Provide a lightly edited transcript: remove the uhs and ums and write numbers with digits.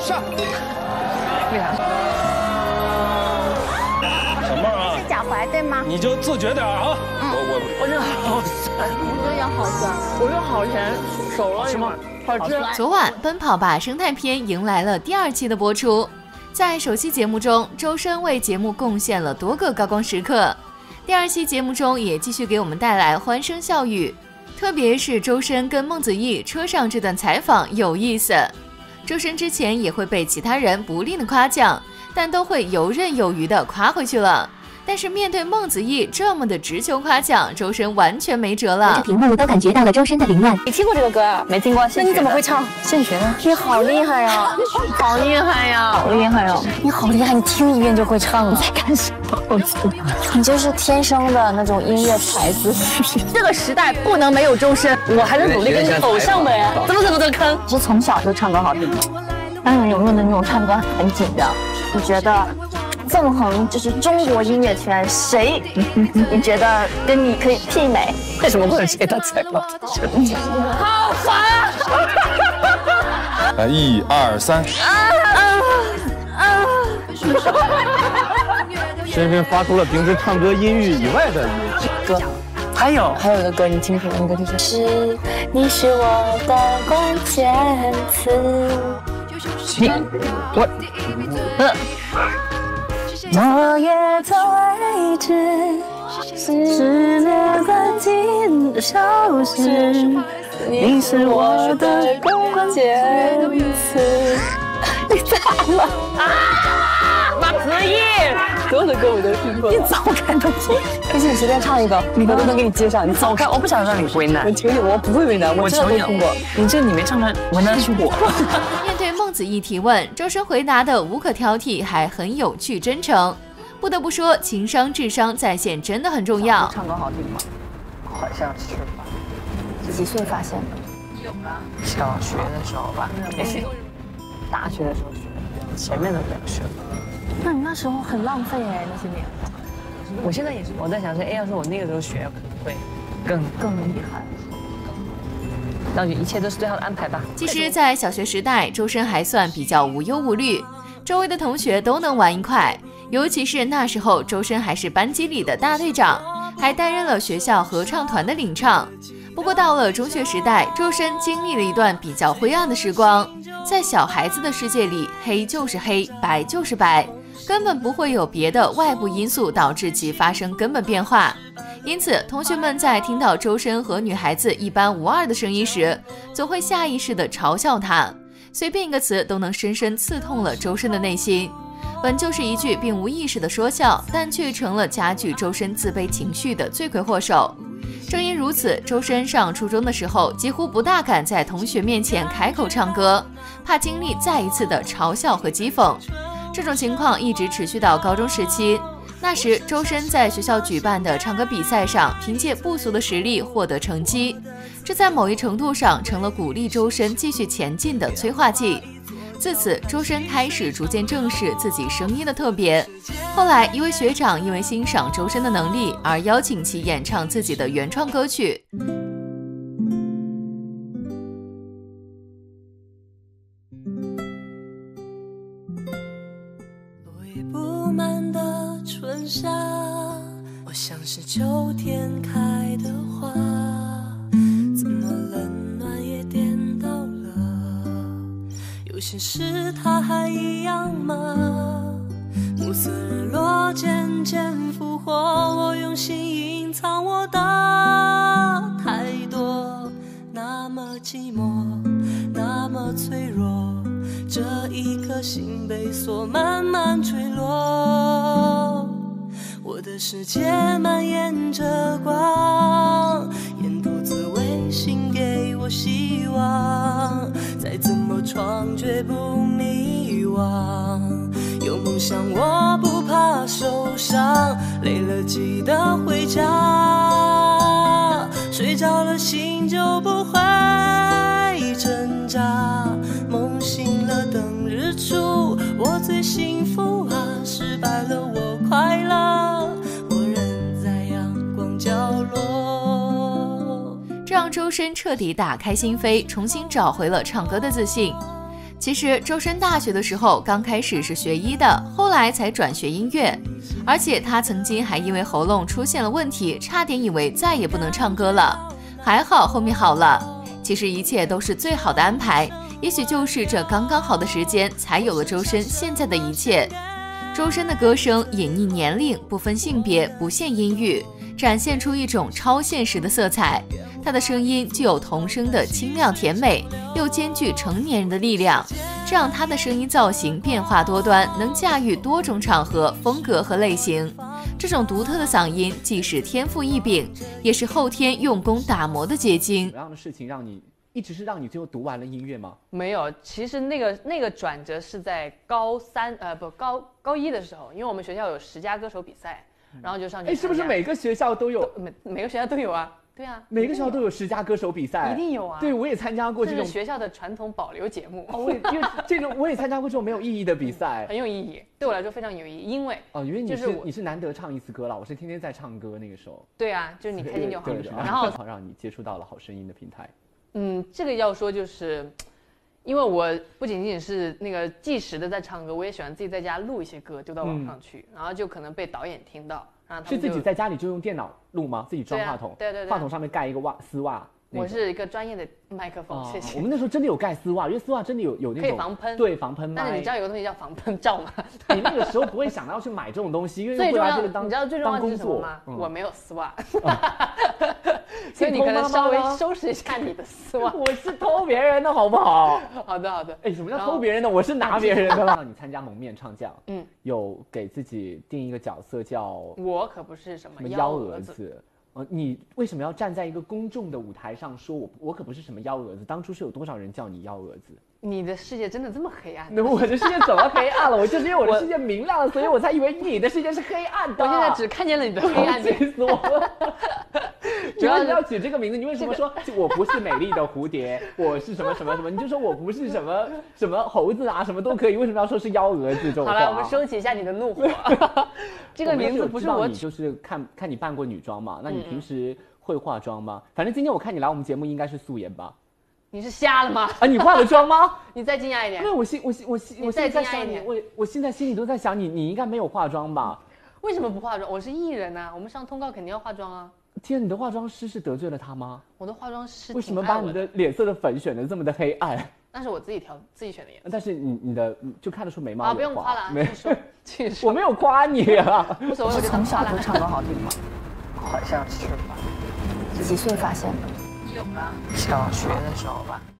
上。 为啥？ 小妹啊， 是脚踝对吗？ 你就自觉点啊！ 我这好酸， 我这也好酸， 我这好甜，熟了是吗？好吃。 昨晚《奔跑吧生态篇》迎来了第2期的播出，在首期节目中，周深为节目贡献了多个高光时刻。第2期节目中也继续给我们带来欢声笑语，特别是周深跟孟子义车上这段采访有意思。周深之前也会被其他人不吝的夸奖，但都会游刃有余的夸回去了。但是面对孟子义这么的直球夸奖，周深完全没辙了。 屏幕都感觉到了周深的凌乱。 你听过这个歌啊？没听过。 那你怎么会唱？ 现学的。 你好厉害呀！ 好厉害呀！ 好厉害呀！你好厉害，你听一遍就会唱了。 你在干什么？ 你就是天生的那种音乐才子。这个时代不能没有周深，我还是努力跟你偶像呗。怎么这么坑？是从小就唱歌好听吗？那你有没有那种唱歌很紧张？你觉得？纵横就是中国音乐圈，谁你觉得跟你可以媲美？ 为什么不能接到这个？ 好烦啊！ 来，1、2、3。 深深发出了平时唱歌音域以外的歌。还有一个歌，你听说那个就是你是我的关键词。我也曾为之失恋关机的消失，你是我的关键词。你咋了？ 马子义，所有的歌我都听过。 你走开吧你！不信你随便唱一个，我都能给你接上。你走开，我不想让你为难。 我求你，我不会为难，我真的都听过。 你这里面唱的为难是我。 面对孟子义提问，周深回答的无可挑剔，还很有趣真诚。不得不说，情商智商在线真的很重要。 唱歌好听吗？好像是吧。 几岁发现的？ 有吧？小学的时候吧。大学的时候学，前面的没有学。 那你那时候很浪费哎，那些年。 我现在也是，我在想说，要是我那个时候学，可能会更厉害。那就一切都是最好的安排吧。 其实，在小学时代，周深还算比较无忧无虑，周围的同学都能玩一块。尤其是那时候，周深还是班级里的大队长，还担任了学校合唱团的领唱。不过到了中学时代，周深经历了一段比较灰暗的时光。在小孩子的世界里，黑就是黑，白就是白，根本不会有别的外部因素导致其发生根本变化。因此，同学们在听到周深和女孩子一般无二的声音时，总会下意识地嘲笑他。随便一个词都能深深刺痛了周深的内心。本就是一句并无意识的说笑，但却成了加剧周深自卑情绪的罪魁祸首。正因如此，周深上初中的时候几乎不大敢在同学面前开口唱歌，怕经历再一次的嘲笑和讥讽。这种情况一直持续到高中时期。那时，周深在学校举办的唱歌比赛上，凭借不俗的实力获得成绩，这在某一程度上成了鼓励周深继续前进的催化剂。自此，周深开始逐渐正视自己声音的特别。后来，一位学长因为欣赏周深的能力而邀请其演唱自己的原创歌曲。 落叶布满的春夏，我像是秋天开的花，怎么冷暖也颠倒了？有些事它还一样吗？暮色日落渐渐复活，我用心隐藏我的太多，那么寂寞，那么脆弱，这一颗心被锁，慢慢坠落。我的世界蔓延着光，沿途滋味心给我希望，再怎么闯绝不迷惘。有梦想我不怕受伤，累了记得回家，睡着了心就不会挣扎，梦醒了等日出，我最幸福啊，失败了我快乐，我人在阳光角落。 这让周深彻底打开心扉，重新找回了唱歌的自信。 其实周深大学的时候刚开始是学医的，后来才转学音乐，而且他曾经还因为喉咙出现了问题，差点以为再也不能唱歌了，还好后面好了。其实一切都是最好的安排，也许就是这刚刚好的时间，才有了周深现在的一切。周深的歌声隐匿年龄，不分性别，不限音域，展现出一种超现实的色彩。他的声音具有童声的清亮甜美，又兼具成年人的力量，这让他的声音造型变化多端，能驾驭多种场合、风格和类型。这种独特的嗓音既是天赋异禀，也是后天用功打磨的结晶。 什么样的事情让你一直是让你最后读完了音乐吗？ 没有，其实那个转折是在高一的时候，因为我们学校有10佳歌手比赛，然后就上去。 是不是每个学校都有？ 每个学校都有啊。对啊， 每个学校都有10佳歌手比赛， 一定有啊。 对，我也参加过这种学校的传统保留节目。 因为这种我也参加过这种没有意义的比赛， 很有意义，对我来说非常有意义，因为因为你是难得唱一次歌了，我是天天在唱歌那个时候。 对啊，就是你开心就好。 然后让你接触到了好声音的平台。 这个要说就是，因为我不仅仅是那个计时的在唱歌，我也喜欢自己在家录一些歌丢到网上去，然后就可能被导演听到。 是自己在家里就用电脑录吗？自己装话筒？ 对， 话筒上面盖一个丝袜。 我是一个专业的麦克风，谢谢。 我们那时候真的有盖丝袜，因为丝袜真的有那种可以防喷， 对，防喷麦。 但是你知道有个东西叫防喷罩吗？ 你那个时候不会想到要去买这种东西，因为最重要， 你知道最重要的是什么吗？我没有丝袜，所以你可能稍微收拾一下你的丝袜。 我是偷别人的好不好？ 好的。 什么叫偷别人的？我是拿别人的了。让你参加蒙面唱将，有给自己定一个角色叫我可不是什么幺蛾子。你为什么要站在一个公众的舞台上说我可不是什么幺蛾子？当初是有多少人叫你幺蛾子？ 你的世界真的这么黑暗？ 我的世界怎么黑暗了？我就是因为我的世界明亮了，所以我才以为你的世界是黑暗的。 我现在只看见了你的黑暗， 气死我了！主要是要取这个名字，你为什么说我不是美丽的蝴蝶，我是什么什么什么？你就说我不是什么什么猴子啊，什么都可以，为什么要说是幺蛾子这种话？ 好了，我们收起一下你的怒火。这个名字不是我， 你就是看你扮过女装嘛？那你平时会化妆吗？反正今天我看你来我们节目应该是素颜吧？ 你是瞎了吗？ 你化了妆吗？ 你再惊讶一点。 因为我现在想你，我现在心里都在想你应该没有化妆吧？ 为什么不化妆？我是艺人啊，我们上通告肯定要化妆啊。 天，你的化妆师是得罪了他吗？ 我的化妆师为什么把你的脸色的粉选得这么的黑暗？ 那是我自己选的颜色。 但是你的就看得出眉毛有花。 不用夸了，继续说。我没有夸你啊。 无所谓，我从小就唱歌好听吗？ 好像是吧。 几岁发现的？ 有吧，小学的时候吧。